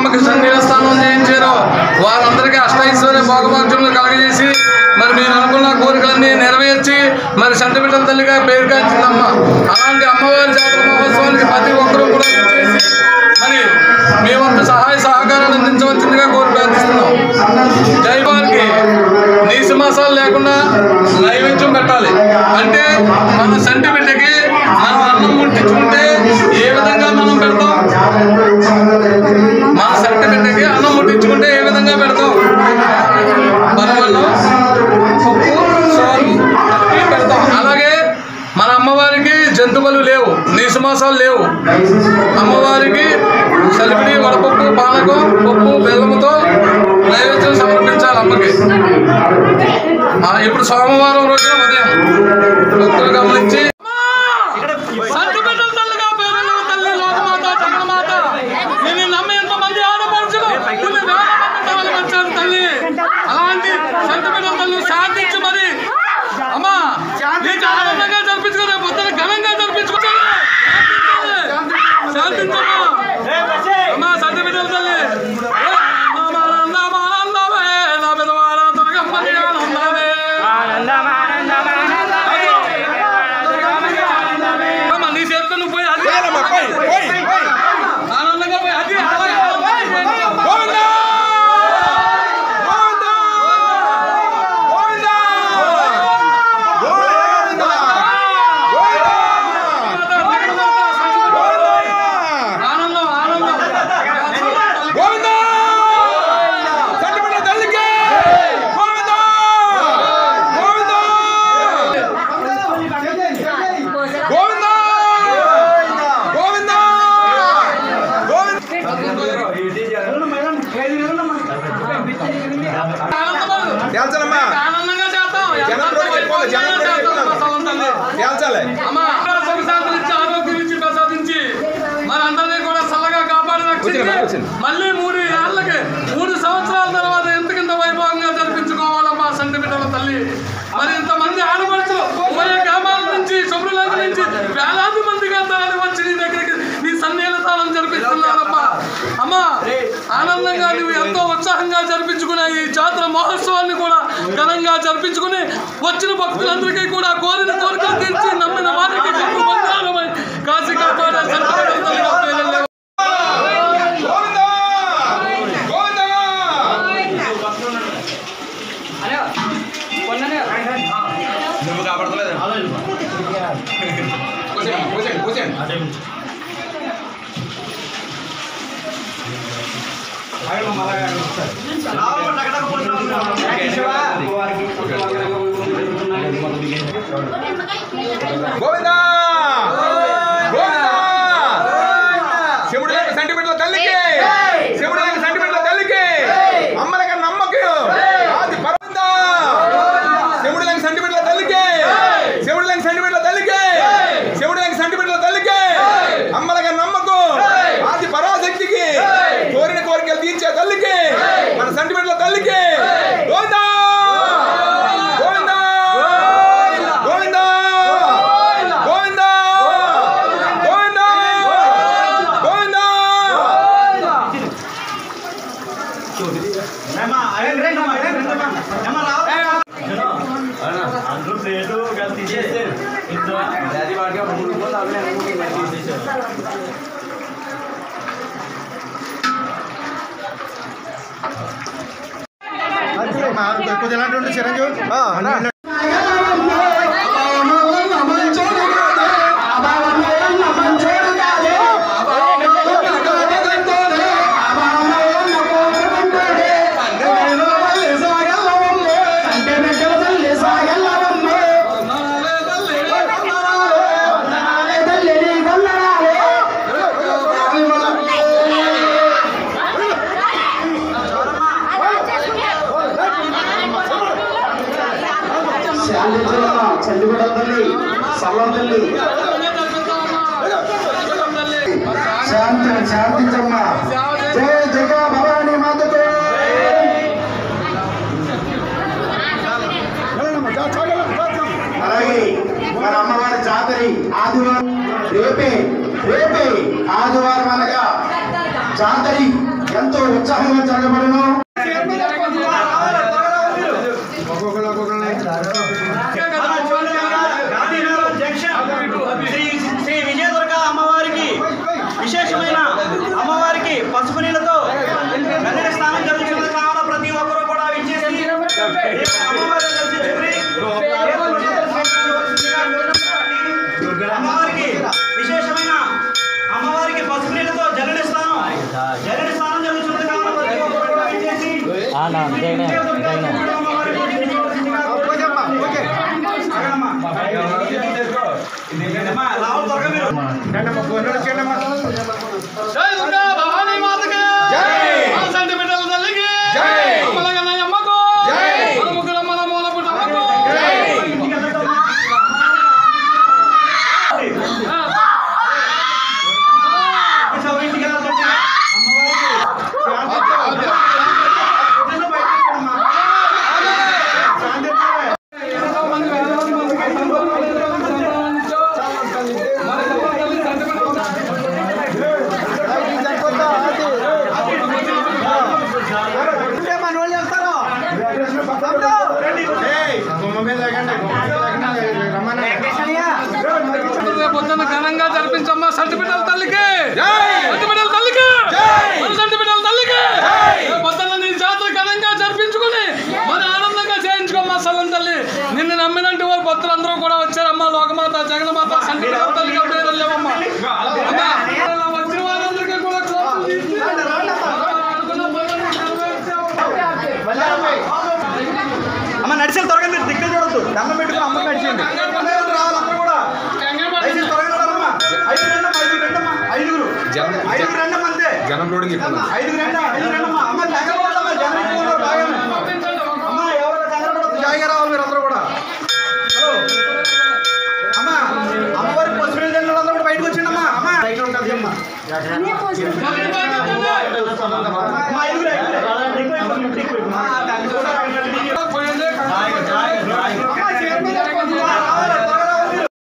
అమ్మకి సన్నిధి స్థానం చేయించారో వారందరికీ అష్టైశ్వర్య భోగభాగ్యములు కలగజేసి మరి మీరు అనుకున్న కోరికలన్నీ నెరవేర్చి మరి సంటిబిడ్డల తల్లిగా పేరుగాంచిందమ్మ. అలాంటి అమ్మవారి జాతర మహోత్సవానికి ప్రతి ఒక్కరూ కూడా చేసి మరి మేమంతా సహాయ సహకారాలు అందించవలసిందిగా కోరి ప్రార్థిస్తున్నాం. జైవారికి నీసు మసాలు లేకుండా నైవేద్యం పెట్టాలి. అంటే మన సంటి బిడ్డకి మనం అన్నం ముట్టించుకుంటే ఏ విధంగా మనం పెడతాం, మన సంటి బిడ్డకి అన్నం ముట్టించుకుంటే ఏ విధంగా పెడతాం, బలవన్నం పప్పు సోలు పెడతాం. అలాగే మన అమ్మవారికి జంతువులు లేవు, నీసు మాసాలు లేవు. అమ్మవారికి సలిపిడి వడపప్పు పానకం పప్పు బెల్లముతో నైవేద్యం సమర్పించాలి అమ్మకి. ఇప్పుడు సోమవారం రోజున ఉదయం భక్తులు గమనించి తల్లి అలాంటి సంతబిడ్డల తల్లి శాంతించి మరి అమ్మా ఆనందంగా జరిపించుకునే పొద్దున ఘనంగా జరిపించుకోవాలి. శాంతించమ్మా అమ్మా సంతబిడ్డల తల్లి నీ చేతితో నువ్వు పోయి అది ఆనందంగా పోయి అది మనందరినీ కూడా చల్లగా కాపాడి రక్షించి మళ్ళీ 3 ఏళ్ళకి 3 సంవత్సరాల తర్వాత ఎంతకింత వైభవంగా జరిపించుకోవాలమ్మా సంటి బిడ్డల తల్లి. మరి ఇంతమంది ఆడపడుచులు ఉభయ గ్రామాల నుంచి శుభ్రలంక నుంచి వేలాది మందిగా తరలి వచ్చి నీ దగ్గరికి నీ సన్నిహిత స్థానం జరిపిస్తున్నారమ్మా. అమ్మా ఆనందంగా నువ్వు ఎంతో ఉత్సాహంగా జరిపించుకునే ఈ జాతర మహోత్సవాన్ని కూడా ఘనంగా జరిపించుకుని వచ్చిన భక్తులందరికీ కూడా కోరిన కోరికలు తీర్చి నమ్మిన వారికి కాశీ కాపాడే సంటి బిడ్డల తల్లిగా పేరు. గోవిందా శివుడు సంటి బిడ్డల తల్లికి, శివుడు సంటి బిడ్డల తల్లికి, అమ్మలకి నమ్మకు ఆది పరమందా శివుడు సంటి బిడ్డల తల్లికి, శివుడు సంటి బిడ్డల తల్లికి, శివుడు సంటి బిడ్డల తల్లికి, అమ్మలకి నమ్మకు ఆది పరాశక్తికి, కోరిన కోరికలు తీర్చే తల్లికి, మన సంటి బిడ్డల తల్లికి గోవిందా గోవిందా గోవిందా గోవిందా గోవిందా గోవిందా. ఎలాంటి చిరంజీవి చండిగూడ తల్లి సల్లం తల్లి శాంతించమ్మ. జయ జగ భవానీ మాతకు. అలాగే మన అమ్మవారి జాతర ఆదివారం రేపే ఆదివారం అనగా జాతర ఎంతో ఉత్సాహంగా జరగబడను. శ్రీ విజయదుర్గ అమ్మవారికి విశేషమైన అమ్మవారికి పసుపు నీళ్ళతో గల్లెడి స్నానం జరుగుతుంది కావున ప్రతి ఒక్కరూ కూడా విచ్చేసి అమ్మవారిని దర్శించుకుని అమ్మవారికి విశేషమైన అమ్మవారికి పసుపు నీళ్ళతో జల్లెడి స్నానం జరుగుతుంది కావున ప్రతి ఒక్కరూ కూడా విచ్చేసి జై దుర్గా భవానీ మాతకి మన సంటి బిడ్డల తల్లికి అమ్మలగన్న అమ్మకు మన ముగ్గురమ్మ మూలపుట అమ్మకు పొద్దున్న ఘనంగా జరిపించమ్మా సంటి బిడ్డల తల్లికి సంటి బిడ్డల తల్లికి మన సంటి బిడ్డల తల్లికి పొద్దున్న నీ జాతర ఘనంగా జరిపించుకుని మన ఆనందంగా చేయించుకోమ్మా సల్లం తల్లి. నిన్ను నమ్మినంటే వారు భక్తులందరూ కూడా వచ్చారమ్మా. లోకమాత జగన్మాత సంటి బిడ్డల తల్లికి పేరు లేవమ్మా. వచ్చిన వారందరికీ కూడా అమ్మ నడిచిన త్వరగా మీరు దిక్కులు చూడద్దు. దండం పెట్టుకుని అమ్మ నడిచేయండి. రావాలందరూ కూడా త్వరగా రావాలమ్మా. ఐదుగురు రెండమ్మ అంతే. ఐదుగురు రెండమ్మా. అమ్మ దగ్గర పడమ్మా. జనం ఎక్కువ బాగా అమ్మ ఎవరు దగ్గర పడద్దు. జాయిగా రావాలి మీరు అందరూ కూడా. హలో అమ్మ అమ్మవారికి పసుపు నీళ్ళు అందరూ కూడా బయటకు వచ్చిండమ్మా. అమ్మ బయట ఉంటుంది అమ్మ. ఐదుగురు